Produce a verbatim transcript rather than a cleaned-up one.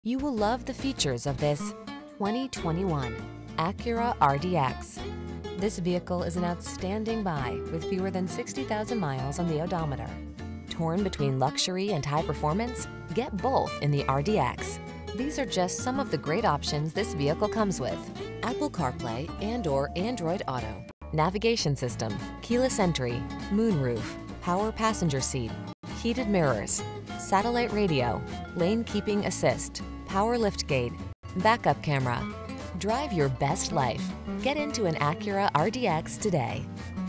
You will love the features of this twenty twenty-one Acura R D X. This vehicle is an outstanding buy with fewer than sixty thousand miles on the odometer. Torn between luxury and high performance? Get both in the R D X. These are just some of the great options this vehicle comes with: Apple CarPlay and or Android Auto, navigation system, keyless entry, moonroof, power passenger seat, heated mirrors, satellite radio, lane keeping assist, power liftgate, backup camera. Drive your best life. Get into an Acura R D X today.